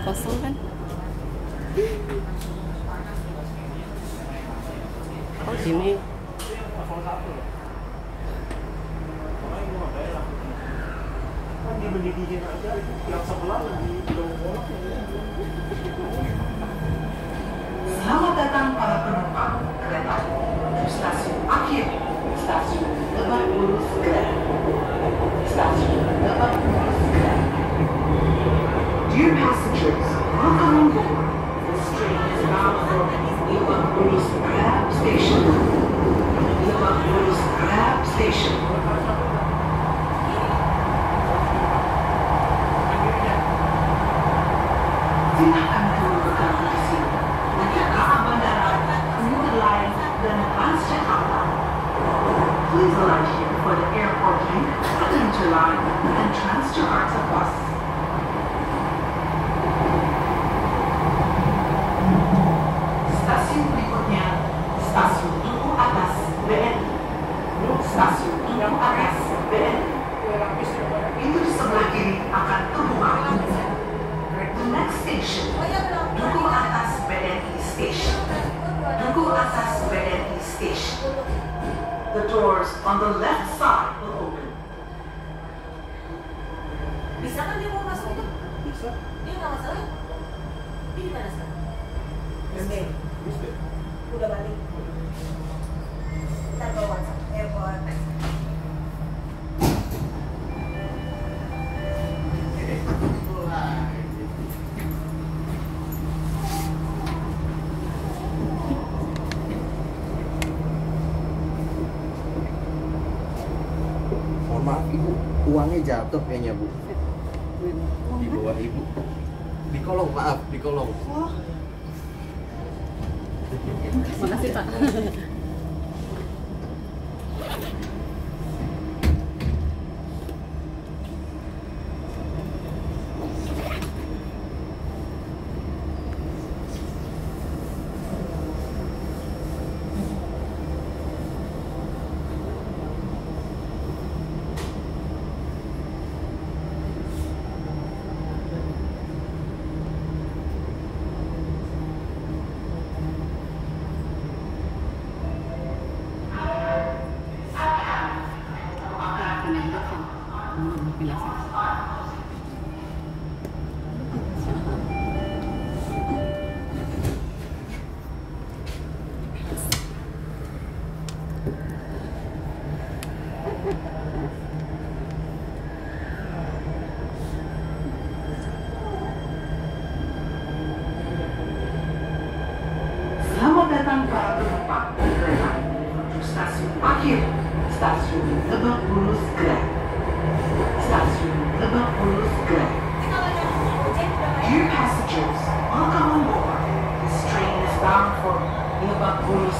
Kosong kan? Oh sini. Selamat datang para penumpang kereta menuju stasiun akhir, stasiun Lebak Bulus Grand. Stasiun Lebak Bulus Grand. Dear passengers, welcome on board. This train is bound for Lebak Bulus Grand Station. Lebak Bulus Grand Station. Silakan turun bergabung di sini. Jakarta Bandara, Komuter Line, dan Transjakarta. Please alight here for the airport link, Komuter Line, and Transjakarta bus. Stasiun berikutnya, Stasiun Duku Atas BNI. Stasiun Duku Atas BNI. Pintu di sebelah kiri akan terbuka. The next station, Duku Atas BNI Station. Duku Atas BNI Station. The doors on the left side will open. Bisa kan dia mau masuk itu? Bisa. Dia nggak masalah? Ini mana sekarang? Bisa. Bisa. Udah balik. Ntar bawa WhatsApp, bawa teks. Maaf ibu, uangnya jatuh kayaknya bu. Di bawah ibu. Di kolong, maaf, di kolong. Makasih Pak. Selamat datang para penumpang kereta menuju stasiun akhir, stasiun Lebak Bulus Grand. Stasiun Lebak Bulus Grand. Dear passengers, welcome on board. This train is bound for Lebak Bulus